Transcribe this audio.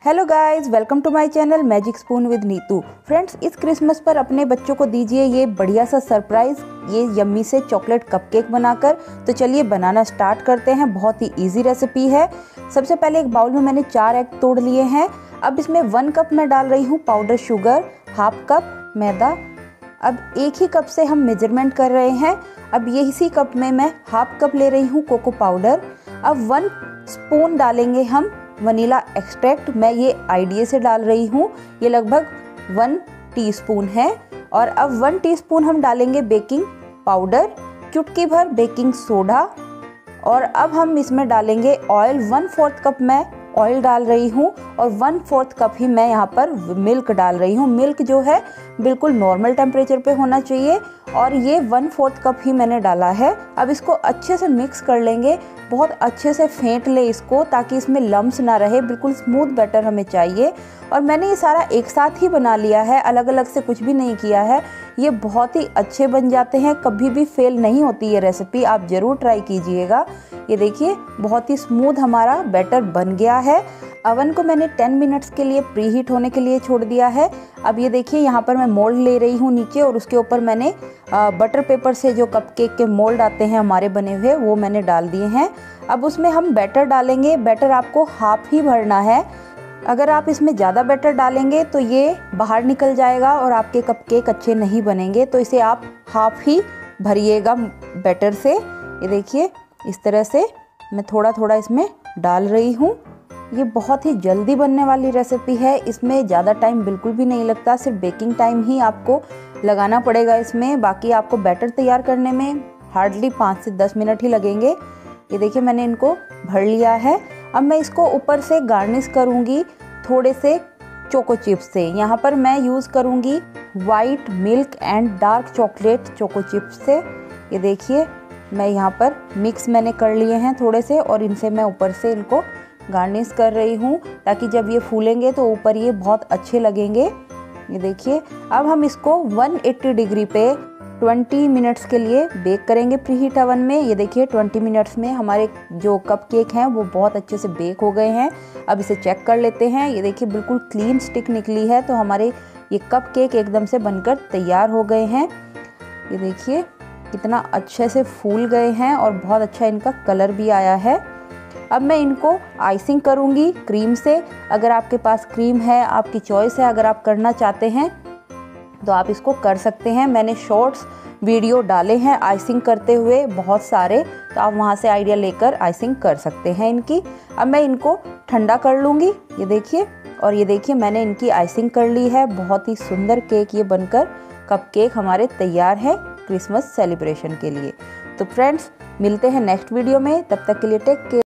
Hello guys, welcome to my channel magic spoon with Neetu. Friends, इस Christmas पर अपने बच्चों को दीजिए ये बढ़िया सा सरप्राइज़, ये यम्मी से चॉकलेट कपकेक बनाकर। तो चलिए बनाना स्टार्ट करते हैं। बहुत ही इजी रेसिपी है। सबसे पहले एक बाउल में मैंने 4 एग तोड़ लिए हैं। अब इसमें 1 कप मैं डाल रही हूँ पाउडर शुगर, हाफ कप मैदा। अब एक ही कप से हम मेजरमेंट कर रहे हैं। अब इसी कप में मैं हाफ कप ले रही हूँ कोको पाउडर। अब 1 स्पून डालेंगे हम वनीला एक्सट्रैक्ट। मैं ये आईडिया से डाल रही हूँ, ये लगभग 1 टीस्पून है। और अब 1 टीस्पून हम डालेंगे बेकिंग पाउडर, चुटकी भर बेकिंग सोडा। और अब हम इसमें डालेंगे ऑयल। 1/4 कप मैं ऑयल डाल रही हूँ और 1/4 कप ही मैं यहाँ पर मिल्क डाल रही हूँ। मिल्क जो है बिल्कुल नॉर्मल टेम्परेचर पे होना चाहिए और ये 1/4 कप ही मैंने डाला है। अब इसको अच्छे से मिक्स कर लेंगे, बहुत अच्छे से फेंट ले इसको ताकि इसमें लम्स ना रहे। बिल्कुल स्मूथ बैटर हमें चाहिए। और मैंने ये सारा एक साथ ही बना लिया है, अलग अलग से कुछ भी नहीं किया है। ये बहुत ही अच्छे बन जाते हैं, कभी भी फेल नहीं होती ये रेसिपी, आप ज़रूर ट्राई कीजिएगा। ये देखिए बहुत ही स्मूथ हमारा बैटर बन गया है। अवन को मैंने 10 मिनट्स के लिए प्री हीट होने के लिए छोड़ दिया है। अब ये देखिए यहाँ पर मैं मोल्ड ले रही हूँ नीचे और उसके ऊपर मैंने बटर पेपर से जो कपकेक के मोल्ड आते हैं हमारे बने हुए, वो मैंने डाल दिए हैं। अब उसमें हम बैटर डालेंगे। बैटर आपको हाफ ही भरना है। अगर आप इसमें ज़्यादा बैटर डालेंगे तो ये बाहर निकल जाएगा और आपके कपकेक अच्छे नहीं बनेंगे। तो इसे आप हाफ ही भरिएगा बैटर से। ये देखिए इस तरह से मैं थोड़ा थोड़ा इसमें डाल रही हूँ। ये बहुत ही जल्दी बनने वाली रेसिपी है, इसमें ज़्यादा टाइम बिल्कुल भी नहीं लगता, सिर्फ बेकिंग टाइम ही आपको लगाना पड़ेगा इसमें। बाकी आपको बैटर तैयार करने में हार्डली 5 से 10 मिनट ही लगेंगे। ये देखिए मैंने इनको भर लिया है। अब मैं इसको ऊपर से गार्निश करूँगी थोड़े से चोको चिप्स से। यहाँ पर मैं यूज़ करूँगी white milk and dark chocolate choco chips से। ये देखिए मैं यहाँ पर मिक्स मैंने कर लिए हैं थोड़े से और इनसे मैं ऊपर से इनको गार्निश कर रही हूँ ताकि जब ये फूलेंगे तो ऊपर ये बहुत अच्छे लगेंगे। ये देखिए अब हम इसको 180 डिग्री पे 20 मिनट्स के लिए बेक करेंगे प्री हीट ओवन में। ये देखिए 20 मिनट्स में हमारे जो कपकेक हैं वो बहुत अच्छे से बेक हो गए हैं। अब इसे चेक कर लेते हैं। ये देखिए बिल्कुल क्लीन स्टिक निकली है, तो हमारे ये कपकेक एकदम से बनकर तैयार हो गए हैं। ये देखिए कितना अच्छे से फूल गए हैं और बहुत अच्छा इनका कलर भी आया है। अब मैं इनको आइसिंग करूँगी क्रीम से। अगर आपके पास क्रीम है, आपकी चॉइस है, अगर आप करना चाहते हैं तो आप इसको कर सकते हैं। मैंने शॉर्ट्स वीडियो डाले हैं आइसिंग करते हुए बहुत सारे, तो आप वहाँ से आइडिया लेकर आइसिंग कर सकते हैं इनकी। अब मैं इनको ठंडा कर लूँगी। ये देखिए, और ये देखिए मैंने इनकी आइसिंग कर ली है। बहुत ही सुंदर केक ये बनकर कपकेक हमारे तैयार है क्रिसमस सेलिब्रेशन के लिए। तो फ्रेंड्स मिलते हैं नेक्स्ट वीडियो में, तब तक के लिए टेक केयर।